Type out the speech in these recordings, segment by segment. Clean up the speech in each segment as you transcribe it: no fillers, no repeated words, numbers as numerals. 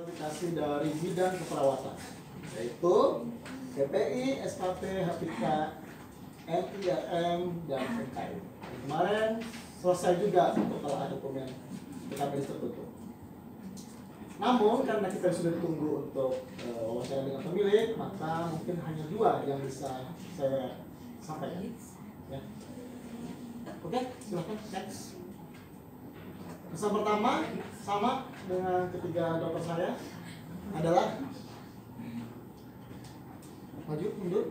kualifikasi dari bidang keperawatan, yaitu PPI, SKP, HPK, NIRM, dan PKI. Kemarin selesai juga untuk kalau ada dokumen PKPD tertutup. Namun karena kita sudah tunggu untuk wawancara dengan pemilik, maka mungkin hanya 2 yang bisa saya sampaikan. Ya. Oke, silakan next. Pesan pertama sama dengan ketiga dokter saya adalah maju mundur.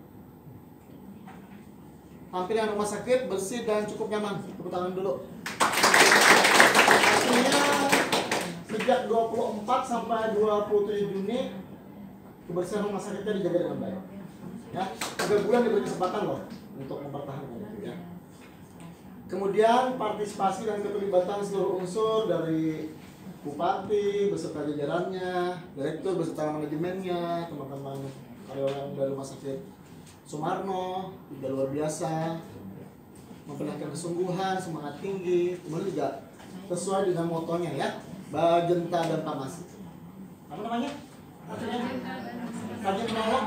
Tampilan rumah sakit bersih dan cukup nyaman. Tepuk tangan dulu. Artinya sejak 24 sampai 27 Juni kebersihan rumah sakitnya dijaga dengan baik. Ya, 3 bulan diberi kesempatan loh untuk mempertahankan itu ya. Kemudian partisipasi dan keterlibatan seluruh unsur dari bupati beserta jajarannya, direktur beserta manajemennya, teman-teman karyawan dari rumah sakit Sumarno juga luar biasa, memperlihatkan kesungguhan, semangat tinggi, kemudian juga sesuai dengan motonya ya, Bajenta dan Tamasi. Apa namanya? Rajin menolong,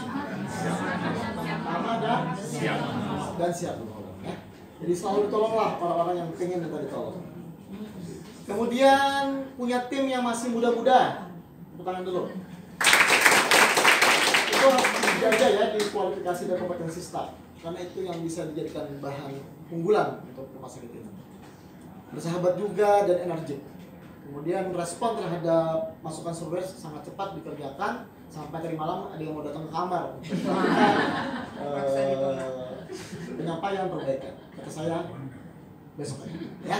sama dan siap menolong ya. Jadi selalu ditolonglah orang-orang yang pengen minta ditolong. Kemudian punya tim yang masih muda-muda, tepuk tangan dulu. Itu harus dijaga ya di kualifikasi dan kompetensi staf, karena itu yang bisa dijadikan bahan unggulan untuk rumah sakit ini. Bersahabat juga dan energik. Kemudian respon terhadap masukan survei sangat cepat dikerjakan, sampai tadi malam ada yang mau datang ke kamar untuk penyampaian perbaikan. Kata saya besok ya.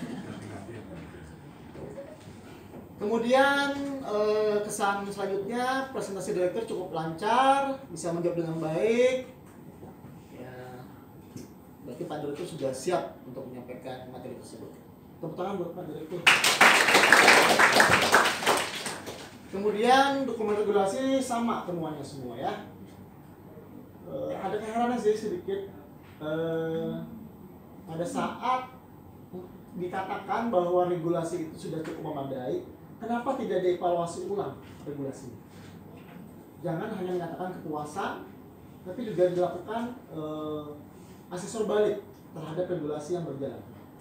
Kemudian kesan selanjutnya, presentasi direktur cukup lancar, bisa menjawab dengan baik. Ya, berarti Pak Direktur sudah siap untuk menyampaikan materi tersebut. Tepuk tangan buat Pak Direktur. Kemudian dokumen regulasi sama temuannya semua ya. Ada keheranan sih sedikit. Pada saat dikatakan bahwa regulasi itu sudah cukup memadai, kenapa tidak dievaluasi ulang regulasinya? Jangan hanya menyatakan kepuasan, tapi juga dilakukan asesor balik terhadap regulasi yang berjalan.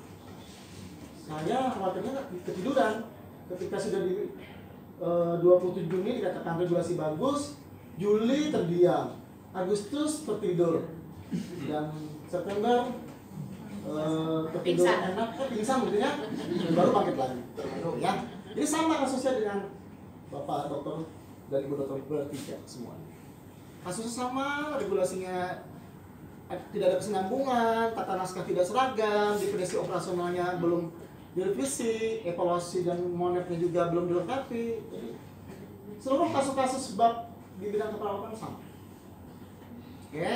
Saya khawatirnya ketiduran ketika sudah di 27 Juni dikatakan regulasi bagus, Juli terdiam, Agustus tertidur, dan September tertidur enak, pingsan mungkinnya, baru bangkit lagi ya. Jadi sama kasusnya dengan Bapak Dokter dan Ibu Dokter bertiga semuanya. Kasusnya sama, regulasinya tidak ada kesinambungan, tata naskah tidak seragam, definisi operasionalnya belum direvisi, evaluasi dan monetnya juga belum dilengkapi. Jadi seluruh kasus-kasus bab di bidang keperawatan sama. Oke.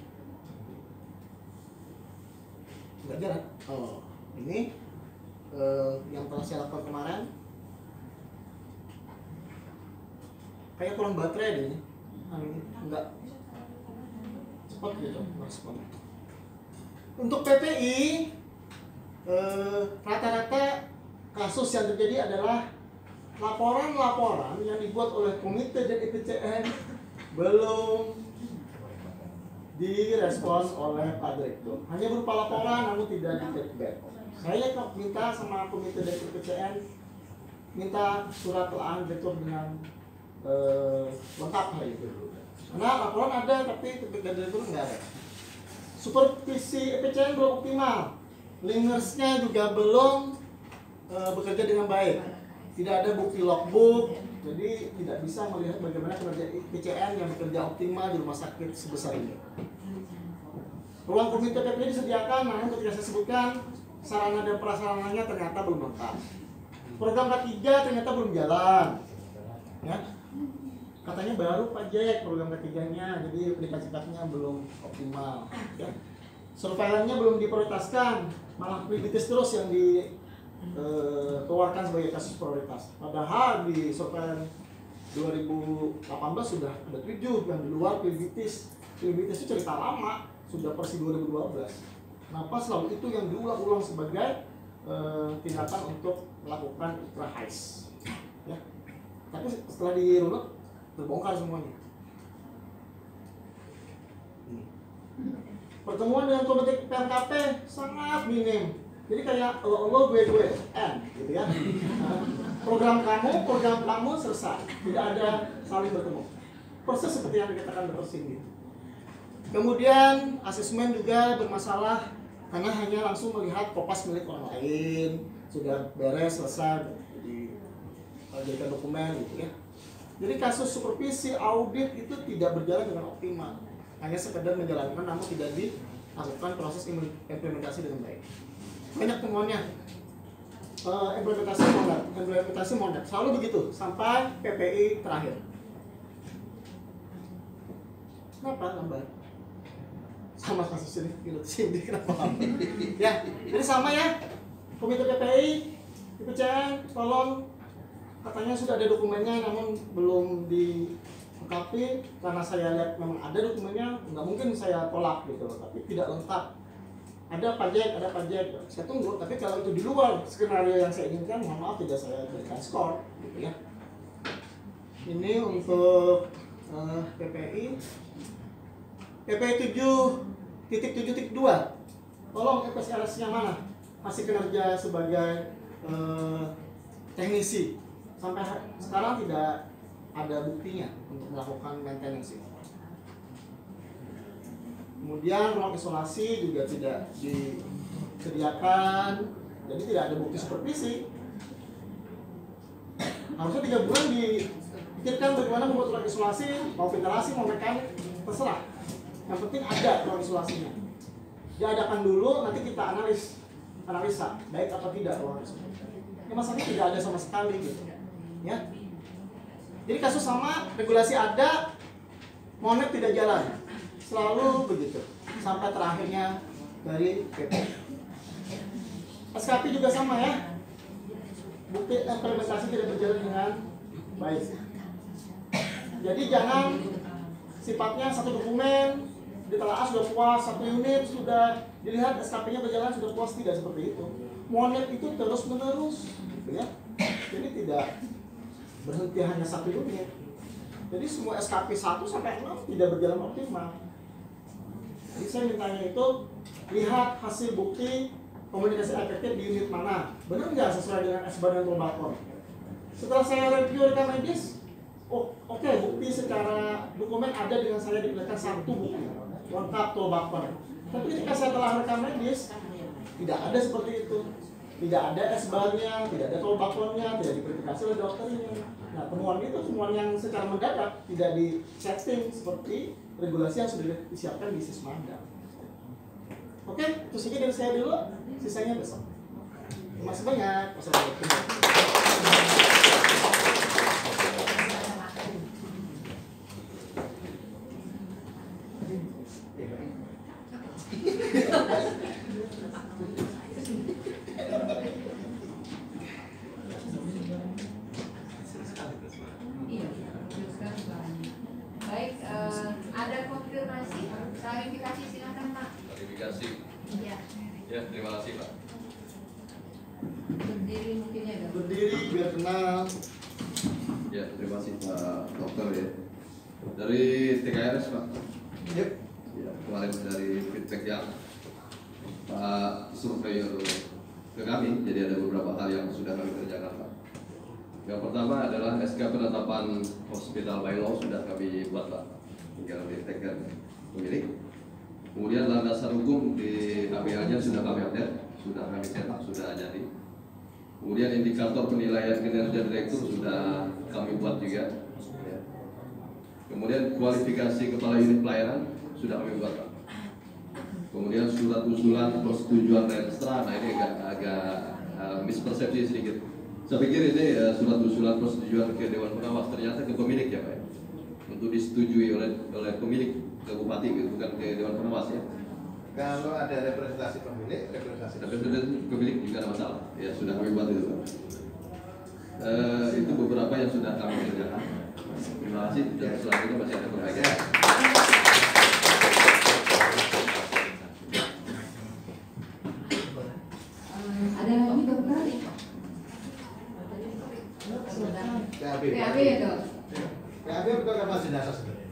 Enggak jalan. Oh, ini yang pernah saya lakukan kemarin. Kayak kurang baterai deh ini. Enggak cepat gitu respon. Untuk PPI rata-rata kasus yang terjadi adalah laporan-laporan yang dibuat oleh komite dan IPCN belum direspons oleh Pak Direktur. Hanya berupa laporan namun tidak di feedback. Saya minta sama komite dan IPCN minta surat telaah Direktur dengan lengkap hari itu. Karena laporan ada tapi feedback dari Direktur nggak ada. Supervisi IPCN belum optimal. Lingersnya juga belum bekerja dengan baik. Tidak ada bukti logbook, jadi tidak bisa melihat bagaimana kinerja IPCN yang bekerja optimal di rumah sakit sebesar ini. Ruang komite PPI disediakan, namun ketika saya sebutkan sarana dan prasarananya ternyata belum lengkap. Program K3 ternyata belum jalan. Ya. Katanya baru Pak Jack program K3-nya, jadi aplikasi-aplikasinya belum optimal. Ya. Surveilannya belum diprioritaskan, malah prioritas terus yang dikeluarkan sebagai kasus prioritas. Padahal di surveilan 2018 sudah ada 7 yang di luar prioritas. Prioritas itu cerita lama, sudah versi 2012. Kenapa selalu itu yang diulang-ulang sebagai tindakan untuk melakukan ultra highs? Ya. tapi setelah dirunut terbongkar semuanya. Pertemuan dengan komite PRKP sangat minim. Jadi kayak lo gue end gitu ya. Program kamu selesai. Tidak ada saling bertemu. Proses seperti yang dikatakan Dr. Cindy. Kemudian asesmen juga bermasalah karena hanya langsung melihat kopas milik orang lain, sudah beres selesai dijadikan dokumen gitu ya. Jadi kasus supervisi audit itu tidak berjalan dengan optimal. Hanya sekedar menjalankan namun tidak dilakukan proses implementasi dengan baik. Banyak temuannya. Implementasi monat selalu begitu sampai PPI terakhir. Kenapa lambat? Sama kasus ini kenapa lambat? Ya, jadi sama ya. Komite PPI, IPCN, tolong, katanya sudah ada dokumennya namun belum dilengkapi. Karena saya lihat memang ada dokumennya, nggak mungkin saya tolak gitu, tapi tidak lengkap. Ada pajak, saya tunggu. Tapi kalau itu di luar skenario yang saya inginkan, mohon maaf tidak saya berikan skor, gitu ya. Ini untuk PPI 7.7.2. Tolong FSRS-nya mana? Masih kinerja sebagai teknisi. Sampai sekarang tidak ada buktinya untuk melakukan maintenance ini. Kemudian ruang isolasi juga tidak disediakan, jadi tidak ada bukti supervisi. Harusnya 3 bulan dipikirkan bagaimana membuat ruang isolasi, mau ventilasi, mau mekanik, terserah. Yang penting ada ruang isolasinya. Diadakan dulu, nanti kita analisa baik atau tidak ruang isolasi. Ya, masalahnya tidak ada sama sekali gitu. Ya. Jadi kasus sama, regulasi ada, monet tidak jalan. Selalu begitu sampai terakhirnya dari PP. SKP juga sama ya. Bukti implementasi tidak berjalan dengan baik. Jadi jangan sifatnya satu dokumen ditelaah sudah puas, satu unit sudah dilihat SKP-nya berjalan sudah puas, tidak seperti itu. Monet itu terus menerus, gitu ya. Jadi tidak berhenti hanya satu unit. Jadi semua SKP 1 sampai 6 tidak berjalan optimal. Jadi saya mintanya itu lihat hasil bukti komunikasi efektif di unit mana, benar nggak sesuai dengan SBAR dan Tolbakor. Setelah saya review rekam medis, oke, bukti secara dokumen ada dengan saya diberikan 1 bukti lengkap Tolbakor. Tapi ketika saya telah rekam medis, tidak ada seperti itu. Tidak ada SBAR-nya, tidak ada Tolbakornya, tidak diverifikasi oleh dokternya. Nah, temuan itu temuan yang secara mendadak tidak di setting seperti regulasi yang sudah disiapkan di Sismanda. Oke, itu saja dari saya dulu, sisanya besok. Terima kasih banyak. Wassalamualaikum. Baik, ada konfirmasi, klarifikasi, silakan Pak. Klarifikasi. Ya. Ya, terima kasih Pak. Berdiri mungkin ya dok. Berdiri biar kenal. Ya, terima kasih Pak Dokter ya. Dari TKRS Pak. Yep. Ya, kemarin dari feedback yang Pak Surveyor ke kami, jadi ada beberapa hal yang sudah kami kerjakan Pak. Yang pertama adalah SK penetapan hospital by law sudah kami buat Pak, tinggal ditekan pemilik. Kemudian landasan hukum di KPA-nya sudah kami update, sudah kami cetak, sudah jadi. Kemudian indikator penilaian kinerja direktur sudah kami buat juga. Kemudian kualifikasi kepala unit pelayanan sudah kami buat Pak. Kemudian surat usulan persetujuan registra, nah ini agak mispersepsi sedikit. Saya pikir ini surat usulan persetujuan ke Dewan Pengawas, ternyata ke pemilik ya Pak, untuk disetujui oleh pemilik ke bupati gitu, bukan ke Dewan Pengawas ya. Kalau ada representasi pemilik, representasi pemilik juga ada masalah, ya sudah kami buat itu Pak. Itu beberapa yang sudah kami kerjakan. Terima kasih, dan selanjutnya masih ada perbaikan. Ada lagi dokter? PAB. PAB itu. PAB betul kapal jenazah sebenarnya.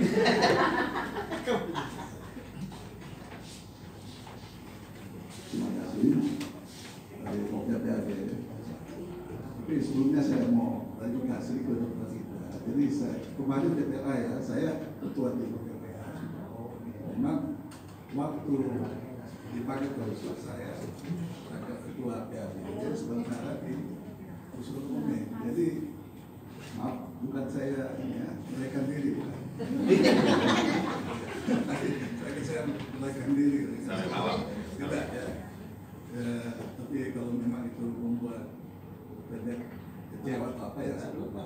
Terima kasih dari Pokja PAB. Tapi sebelumnya saya mau klarifikasi ke dokter kita. Jadi kemarin DPA ya, saya ketua di DPA. Memang waktu dipanggil oleh saya sebagai ketua PAB sementara di usul umum. Jadi maaf, bukan saya ini ya, melarikan diri bukan. Saya melarikan diri. Tidak ya. Tapi kalau memang itu membuat banyak kecewa atau apa ya saya lupa.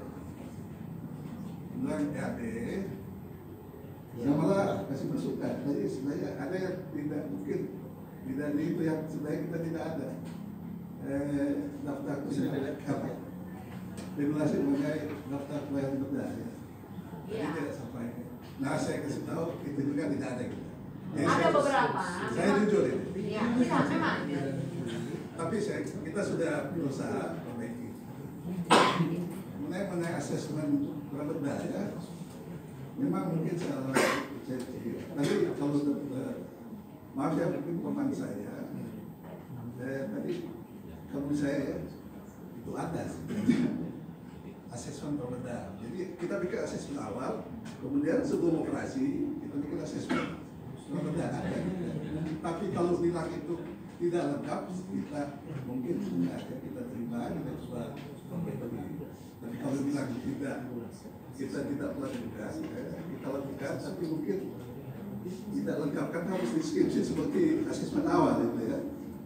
Bilang PAB, ya malah kasih masukan. Jadi sebenarnya ada yang tidak mungkin tidak itu yang sebenarnya kita tidak ada. Daftar apa? Regulasi mengenai daftar pelayanan berdaya. Jadi tidak sampai. Nah saya kasih tahu itu juga tidak ada kita. Ada beberapa. Saya jujur ini. Iya, memang. Tapi kita sudah berusaha perbaiki. Mengenai asesmen berdaya, memang mungkin saya tapi kalau maaf ya mungkin pemahaman saya tadi kalau saya itu ada asesmen perbedaan. Jadi kita bikin asesmen awal, kemudian sebelum operasi kita bikin asesmen perbedaan. Tapi kalau bilang itu tidak lengkap, kita mungkin kita terima, kita coba memperbaiki. Tapi kalau bilang tidak, kita tidak klarifikasi, kita lakukan, tapi mungkin tidak lengkap kan harus deskripsi seperti asesmen awal itu ya.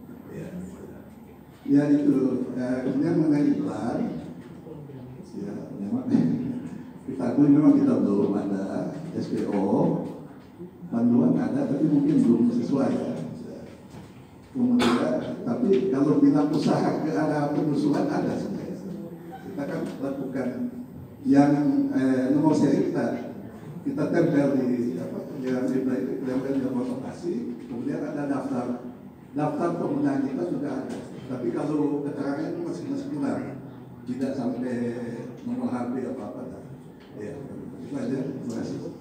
Ya itu, kemudian mengenai iklan, ya memang kita akui memang kita belum ada SPO, panduan ada tapi mungkin belum sesuai ya. Kemudian, tapi kalau bilang usaha ke arah penyusulan ada sebenarnya. Kita kan lakukan yang nomor seri kita tempel di apa yang tempel di lokasi, kemudian ada daftar penggunaan kita juga ada. Tapi kalau keterangan itu masih kurang, tidak sampai nomor HP apa-apa. Ya, itu aja. Terima kasih.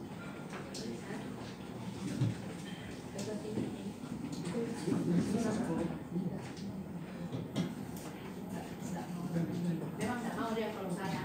Memang nggak mau dia kalau saya.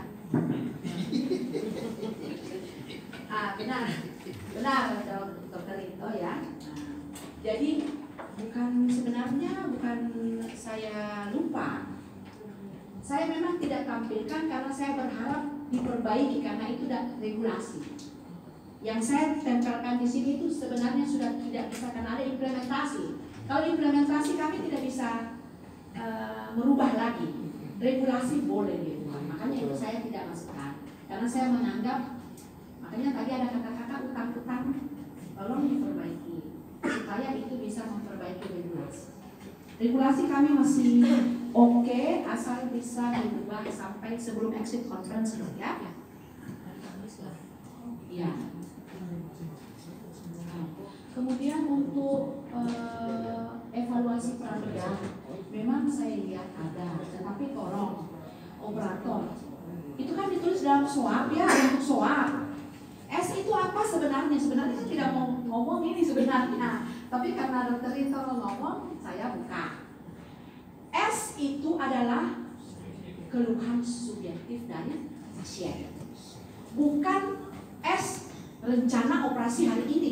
Benar dokter Ito ya. Jadi sebenarnya bukan saya lupa. Saya memang tidak tampilkan karena saya berharap diperbaiki karena itu regulasi. Yang saya tempelkan di sini itu sebenarnya sudah tidak bisa karena ada implementasi. Kalau implementasi kami tidak bisa merubah lagi. Regulasi boleh dirubah. Makanya itu saya tidak masukkan. Karena saya menganggap, makanya tadi ada kata-kata utang-utang tolong diperbaiki supaya itu bisa memperbaiki regulasi. Regulasi kami masih oke, asal bisa dirubah sampai sebelum exit conference ya. Ya. Kemudian untuk evaluasi pramuda, memang saya lihat ada, tetapi tolong operator itu kan ditulis dalam SOAP ya, untuk SOAP. S itu apa sebenarnya? Sebenarnya saya tidak mau ngomong ini sebenarnya, tapi karena dokter itu ngomong, saya buka. S itu adalah keluhan subjektif dari pasien, bukan S rencana operasi hari ini.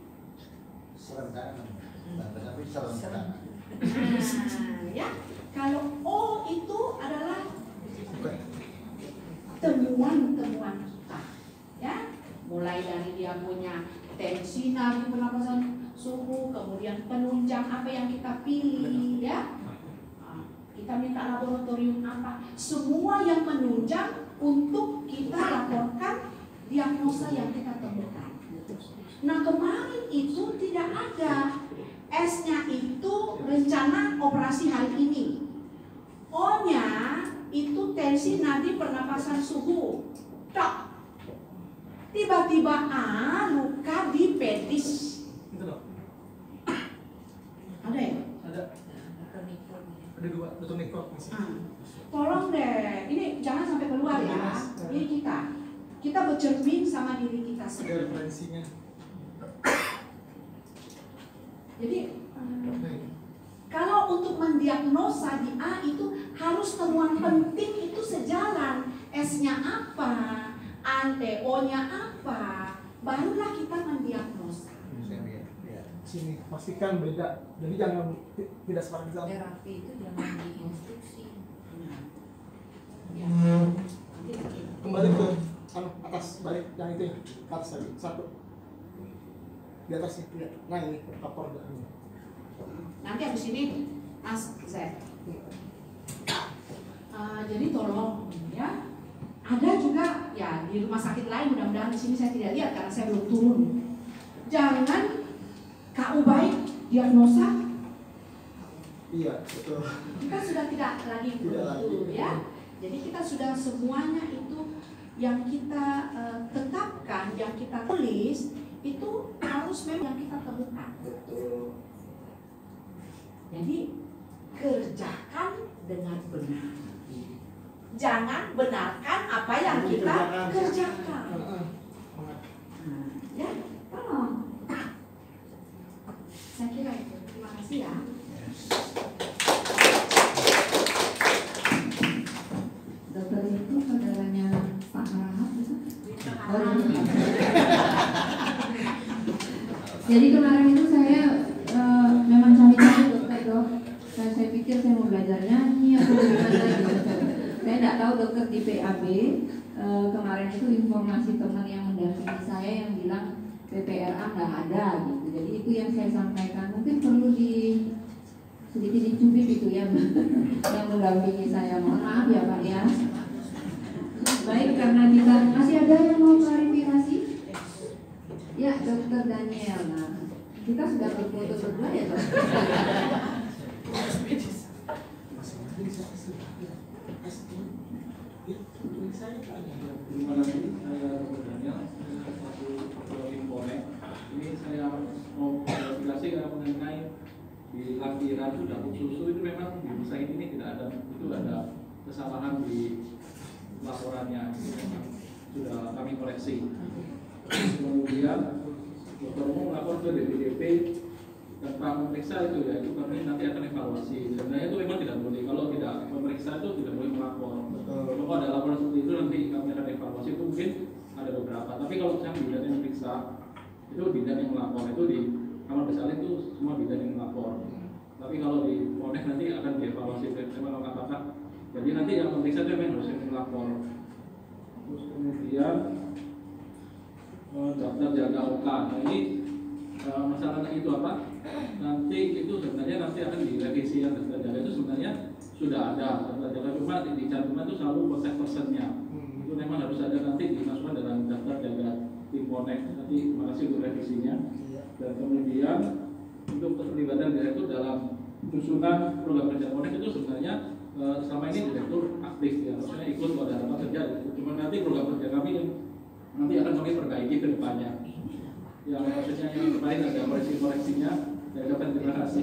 Ya, kalau O itu adalah temuan-temuan kita, ya, mulai dari dia punya tensi nadi pernapasan suhu, kemudian penunjang apa yang kita pilih, ya, kita minta laboratorium apa, semua yang menunjang untuk kita laporkan diagnosa yang kita temukan. Nah kemarin itu tidak ada. S-nya itu rencana operasi hari ini. O-nya itu tensi nadi pernapasan suhu. Tok. Tiba-tiba luka di petis. Itu dong. Ada ya? Ada. Ada dua, betul nikot. tolong deh, ini jangan sampai keluar ya. Ini kita bercermin sama diri kita sendiri. Referensinya. Jadi kalau untuk mendiagnosa di A itu harus temuan penting itu sejalan. S-nya apa, O-nya apa, barulah kita mendiagnosa. Sini pastikan beda. Jadi jangan tidak seperti itu. Terapi itu jangan diinstruksi. Kembali ke atas, balik yang itu ya, ke atas lagi, satu di atas itu ya. Nah ini kapor ini. Nanti habis ini Mas Z. Jadi tolong ya. Ada juga ya di rumah sakit lain, mudah-mudahan di sini saya tidak lihat karena saya belum turun. Jangan KU baik diagnosa. Iya betul. Kita sudah tidak lagi begitu ya. Jadi kita sudah semuanya itu yang kita tetapkan, yang kita tulis itu harus memang yang kita temukan. Betul. Jadi kerjakan dengan benar. Jangan benarkan apa yang kita kerjakan. Ya, tolong. Saya kira itu. Terima kasih ya. Dokter itu saudaranya Pak Rahmat. Jadi kemarin itu saya memang cari-cari dokter dok. Saya pikir saya mau belajar nyanyi atau gimana gitu. Saya tidak tahu dokter di PAB. Kemarin itu informasi teman yang mendampingi saya yang bilang PPRA nggak ada gitu. Jadi itu yang saya sampaikan. Mungkin perlu sedikit dicubit itu ya yang mendampingi saya. Mohon maaf ya Pak ya. Baik, karena kita masih ada yang mau klarifikasi. Ya, Dokter Daniel. Nah, kita sudah berfoto berdua ya dok. Terima kasih, saya Dr. Daniel, satu Informek. Ini saya mau klarifikasi karena mengenai di lampiran sudah susu itu memang di rumah sakit ini tidak ada, itu ada kesalahan di laporannya, itu memang sudah kami koreksi. Kemudian dokter umum melapor ke DPDP tanpa memeriksa itu ya, itu kami nanti akan evaluasi. Sebenarnya itu memang tidak boleh, kalau tidak memeriksa itu tidak boleh melapor. Kalau ada laporan seperti itu nanti kami akan evaluasi, itu mungkin ada beberapa. Tapi kalau misalnya bidan yang memeriksa, itu bidan yang melapor, itu di kamar bersalin itu semua bidan yang melapor. Tapi kalau di Polres nanti akan dievaluasi memang apakah. Jadi nanti yang memeriksa itu memang harus yang melapor. Terus kemudian daftar jaga OK. Nah ini masalahnya itu apa? Nanti itu sebenarnya nanti akan direvisi yang daftar jaga itu sebenarnya sudah ada daftar jaga, cuma di cantuman itu selalu kontak personnya. Itu memang harus ada nanti dimasukkan dalam daftar jaga tim Connect. Nanti terima kasih untuk revisinya. Dan kemudian untuk keterlibatan direktur dalam susunan program kerja Connect itu sebenarnya selama ini direktur aktif ya, maksudnya ikut pada rapat kerja. Cuma nanti program kerja kami yang nanti akan kami perbaiki ke depannya. Yang maksudnya yang kemarin ada koreksi-koreksinya, saya ucapkan terima kasih.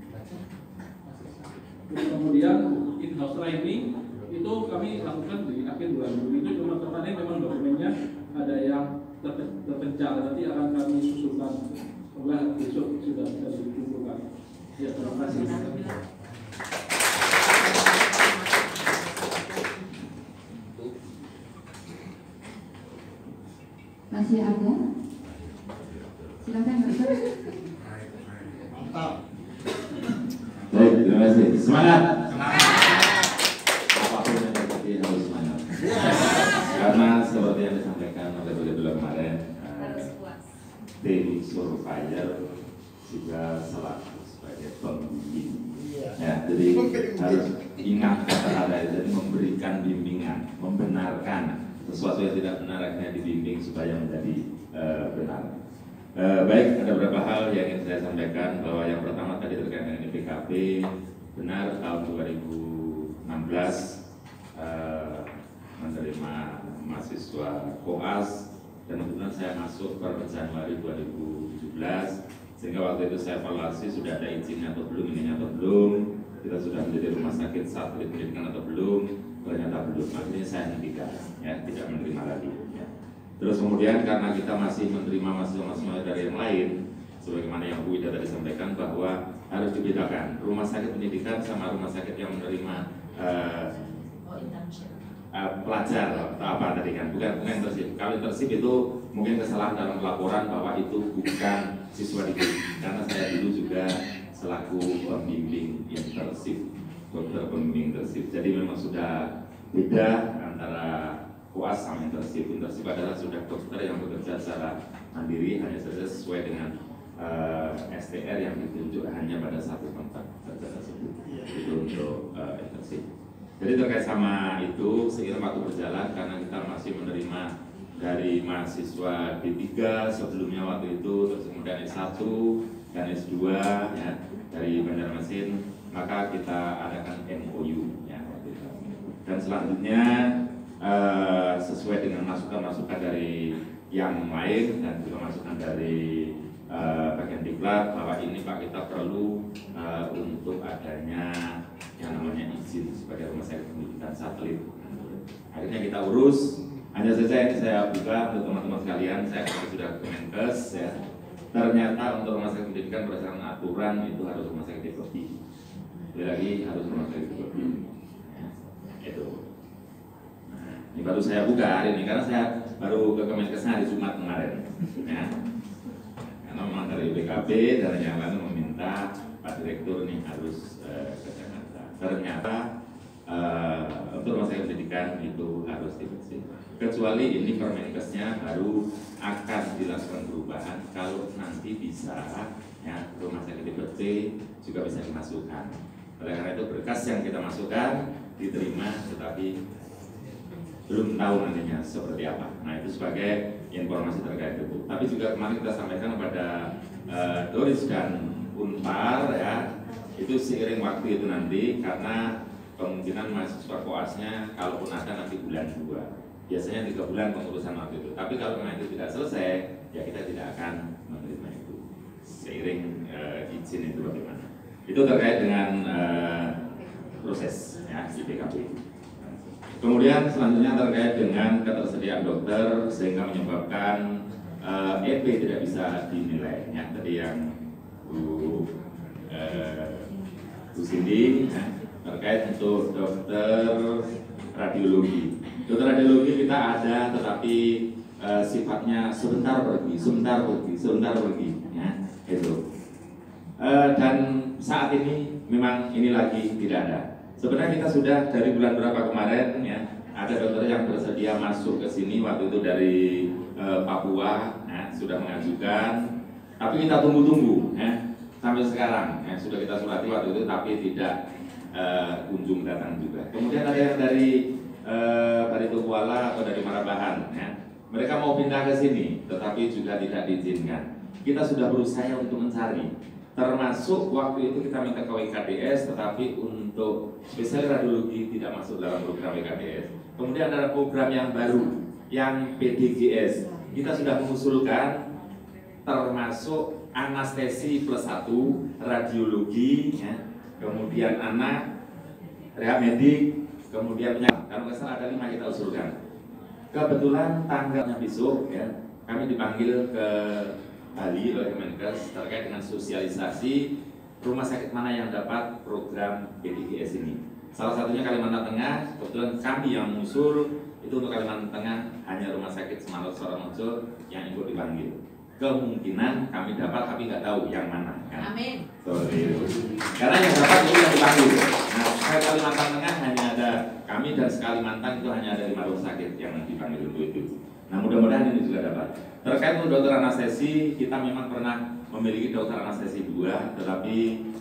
Kemudian in-house training itu kami lakukan di akhir bulan Juli, itu cuma kemarin memang dokumennya ada yang terpencil, nanti akan kami susulkan. Semoga besok sudah bisa dikumpulkan. Ya, terima kasih. Masih ada? Silakan dokter. Mantap. Baik, terima kasih. Semangat. Apapun yang terjadi harus semangat. Karena seperti yang disampaikan oleh Beliau kemarin, tim surveyor juga selaku sebagai pembimbing. Ya, jadi harus ingat kata-kata itu, jadi memberikan bimbingan, membenarkan sesuatu yang tidak benar akhirnya dibimbing supaya menjadi benar. Baik, ada beberapa hal yang ingin saya sampaikan. Bahwa yang pertama tadi terkait dengan IPKP, benar tahun 2016 menerima mahasiswa koas, dan kemudian saya masuk per Januari 2017, sehingga waktu itu saya evaluasi sudah ada izinnya atau belum, ininya atau belum. kita sudah menjadi rumah sakit satelit pendidikan atau belum, ternyata belum, akhirnya saya hentikan, ya, tidak menerima lagi. Ya. Terus kemudian karena kita masih menerima mahasiswa-mahasiswa dari yang lain, sebagaimana yang Bu Ida tadi sampaikan bahwa harus dibedakan rumah sakit pendidikan sama rumah sakit yang menerima pelajar atau apa tadi kan, bukan internship. Kalau internship itu mungkin kesalahan dalam laporan bahwa itu bukan siswa didik, karena saya dulu juga selaku pembimbing internship, dokter pembimbing internship. Jadi memang sudah beda antara koas sama internship. Internship adalah sudah dokter yang bekerja secara mandiri, hanya saja sesuai dengan STR yang ditunjuk hanya pada satu tempat kerja tersebut. Itu untuk internship. Jadi terkait sama itu, seiring waktu berjalan karena kita masih menerima dari mahasiswa D3 sebelumnya waktu itu, terus kemudian S1 dan S2 ya, dari Banjarmasin, maka kita adakan MOU ya, waktu itu. Dan selanjutnya sesuai dengan masukan-masukan dari yang lain dan juga masukan dari bagian diklat bahwa ini Pak kita perlu untuk adanya yang namanya izin sebagai rumah sakit pendidikan satelit. Akhirnya kita urus. Hanya saja ini saya buka untuk teman-teman sekalian, saya sudah ke Kemenkes ya. Ternyata untuk rumah sakit pendidikan berdasarkan aturan itu harus rumah sakit tipe. Lagi harus rumah sakit tipe. Ya, itu. Nah, ini baru saya buka hari ini karena saya baru ke Kemenkes hari Jumat kemarin. Ya. Karena memang dari BKP dan yang lain meminta Pak Direktur ini harus ke Jakarta. Ternyata untuk rumah sakit pendidikan itu harus dibersih. Kecuali ini Permenkesnya baru akan dilakukan perubahan kalau nanti bisa ya rumah sakit tipe C juga bisa dimasukkan. Oleh karena itu berkas yang kita masukkan diterima, tetapi belum tahu nantinya seperti apa. Nah itu sebagai informasi terkait itu. Tapi juga kemarin kita sampaikan kepada Doris dan Unpar ya, itu seiring waktu itu nanti karena kemungkinan mahasiswa koasnya kalaupun ada nanti bulan 2. Biasanya 3 bulan pengurusan waktu itu. Tapi kalau memang itu tidak selesai, ya kita tidak akan menerima itu. Seiring izin itu bagaimana. Itu terkait dengan proses ya di BKP. Kemudian selanjutnya terkait dengan ketersediaan dokter sehingga menyebabkan EP tidak bisa dinilai. Ya, tadi yang Bu Cindy ya, terkait untuk dokter radiologi. Dokter radiologi kita ada, tetapi sifatnya sebentar pergi, ya, itu. Dan saat ini memang ini lagi tidak ada. Sebenarnya kita sudah dari bulan berapa kemarin ya, ada dokter yang bersedia masuk ke sini waktu itu dari Papua, ya, sudah mengajukan. Tapi kita tunggu-tunggu, ya, sampai sekarang ya, sudah kita surati waktu itu, tapi tidak kunjung datang juga. Kemudian ada yang dari Tukuala atau dari Marabahan, ya. Mereka mau pindah ke sini, tetapi juga tidak diizinkan. Kita sudah berusaha untuk mencari, termasuk waktu itu kita minta ke WKDS, tetapi untuk spesial radiologi tidak masuk dalam program WKDS. Kemudian ada program yang baru, yang PDGS. Kita sudah mengusulkan, termasuk anestesi +1, radiologi, ya. Kemudian anak, rehab medik, kemudian penyakit. Kalau nggak salah ada 5 kita usulkan. Kebetulan tanggalnya besok ya, kami dipanggil ke Bali oleh Kemenkes terkait dengan sosialisasi rumah sakit mana yang dapat program PDGS ini. Salah satunya Kalimantan Tengah. Kebetulan kami yang mengusul itu untuk Kalimantan Tengah hanya rumah sakit Semarang Soromojo yang ikut dipanggil. Kemungkinan kami dapat, tapi nggak tahu yang mana. Kan? Amin. Karena yang dapat itu yang dipanggil. Nah, Kalimantan Tengah hanya ada kami dan Kalimantan itu hanya ada 5 rumah sakit yang dipanggil untuk itu. Nah, mudah-mudahan ini juga dapat. Terkait untuk dokter anestesi, kita memang pernah memiliki dokter anestesi 2, tetapi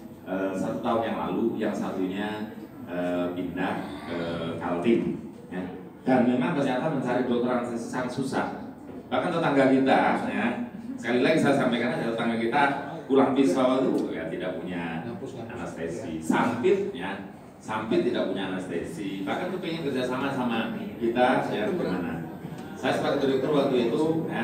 1 tahun yang lalu yang satunya pindah ke Kaltim. Ya. Dan memang ternyata mencari dokter anestesi sangat susah. Bahkan tetangga kita, ya, sekali lagi saya sampaikan aja, tetangga kita pulang pisau itu ya tidak punya anestesi, Sampit ya, Sampit tidak punya anestesi, bahkan tuh pengen kerjasama sama kita, ya bagaimana? Saya sebagai direktur waktu itu, ya,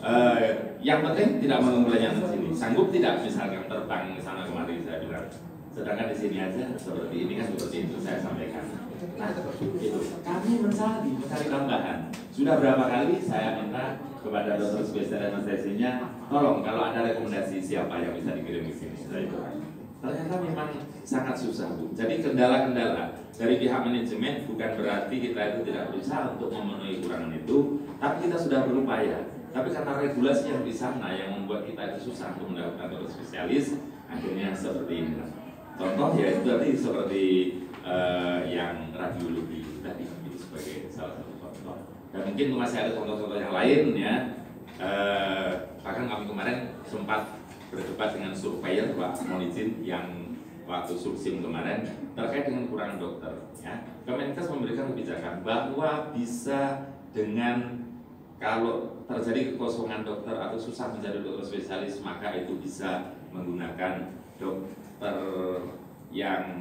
yang penting tidak menunggu di sini, sanggup tidak misalkan terbang ke sana kemari, saya bilang Sedangkan di sini aja seperti ini kan seperti itu saya sampaikan. Nah, itu kami mencari tambahan. Sudah berapa kali saya minta kepada dokter spesialis anestesinya, tolong kalau ada rekomendasi siapa yang bisa dikirim ke sini. Ternyata memang sangat susah, Bu. Jadi kendala-kendala dari pihak manajemen bukan berarti kita itu tidak berusaha untuk memenuhi kekurangan itu, tapi kita sudah berupaya. Tapi karena regulasi yang di sana yang membuat kita itu susah untuk mendapatkan dokter spesialis, akhirnya seperti ini. Contoh ya itu tadi seperti yang radiologi tadi itu sebagai salah satu contoh. Dan mungkin masih ada contoh-contoh yang lain ya. Bahkan kami kemarin sempat berdebat dengan surveyor Pak Monizin yang waktu Sulsim kemarin terkait dengan kekurangan dokter. Ya. Kemenkes memberikan kebijakan bahwa bisa dengan kalau terjadi kekosongan dokter atau susah mencari dokter spesialis, maka itu bisa menggunakan dokter yang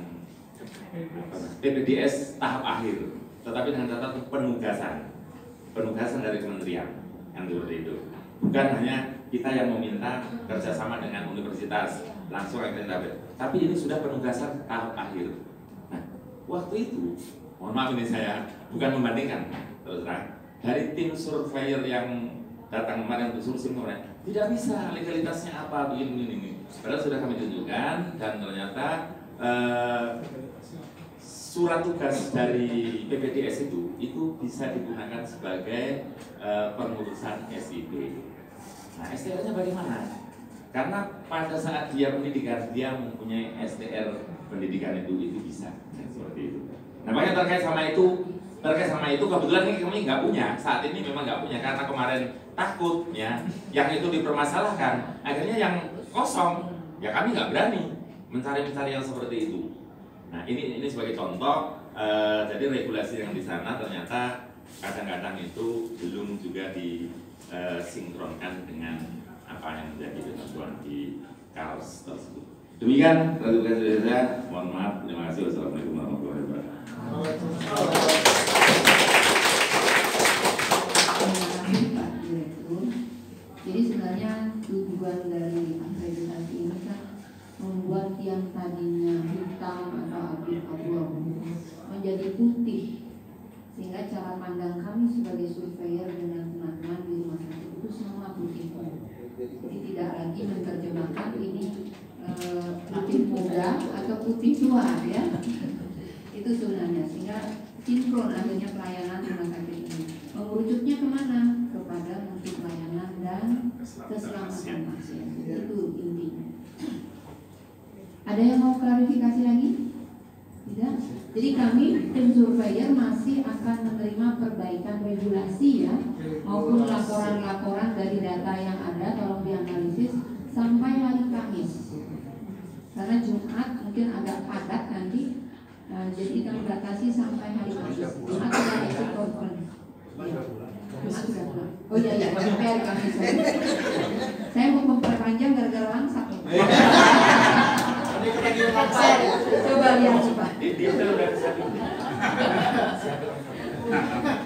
PPDS tahap akhir, tetapi dengan catatan penugasan dari kementerian yang seperti itu. Bukan hanya kita yang meminta kerjasama dengan universitas langsung akreditabel, tapi ini sudah penugasan tahap akhir. Nah, waktu itu, mohon maaf ini saya bukan membandingkan, terus terang dari tim surveyor yang datang kemarin untuk Sulsim kemarin tidak bisa legalitasnya apa begini. Padahal sudah kami tunjukkan dan ternyata surat tugas dari PPDS itu bisa digunakan sebagai pengurusan SIP. Nah, STR-nya bagaimana? Karena pada saat dia pendidikan dia mempunyai STR pendidikan itu bisa seperti itu. Nah, makanya terkait sama itu kebetulan ini kami nggak punya saat ini memang nggak punya karena kemarin takut ya yang itu dipermasalahkan akhirnya yang kosong ya kami nggak berani mencari yang seperti itu. Nah ini sebagai contoh jadi regulasi yang di sana ternyata kadang-kadang itu belum juga disinkronkan dengan apa yang menjadi ketentuan di KARS tersebut. Demikian terima kasih saya. Mohon maaf. Terima kasih. Wassalamualaikum warahmatullahi wabarakatuh. Pak Direktur. Jadi sebenarnya tujuan dari akreditasi ini kan membuat yang tadinya hitam atau abu-abu menjadi putih, sehingga cara pandang kami sebagai surveyor dengan teman-teman di rumah sakit itu semua putih. Jadi tidak lagi menerjemahkan ini putih muda atau putih tua ya. Itu sebenarnya sehingga sinkron akhirnya pelayanan rumah sakit ini. Mengerucutnya kemana? Kepada mutu pelayanan dan keselamatan pasien. Itu intinya. Ada yang mau klarifikasi lagi? Tidak? Jadi kami tim surveyor masih akan menerima perbaikan regulasi ya, maupun laporan-laporan dari data yang ada tolong dianalisis sampai hari Kamis. Karena Jumat mungkin agak padat nanti, jadi kita batasi sampai hari Kamis. Jumat sudah exit conference. Ya. Jumat sudah pulang. Oh iya, sampai hari Kamis. Saya mau memperpanjang gara-gara langsak. Coba lihat Pak. Dia udah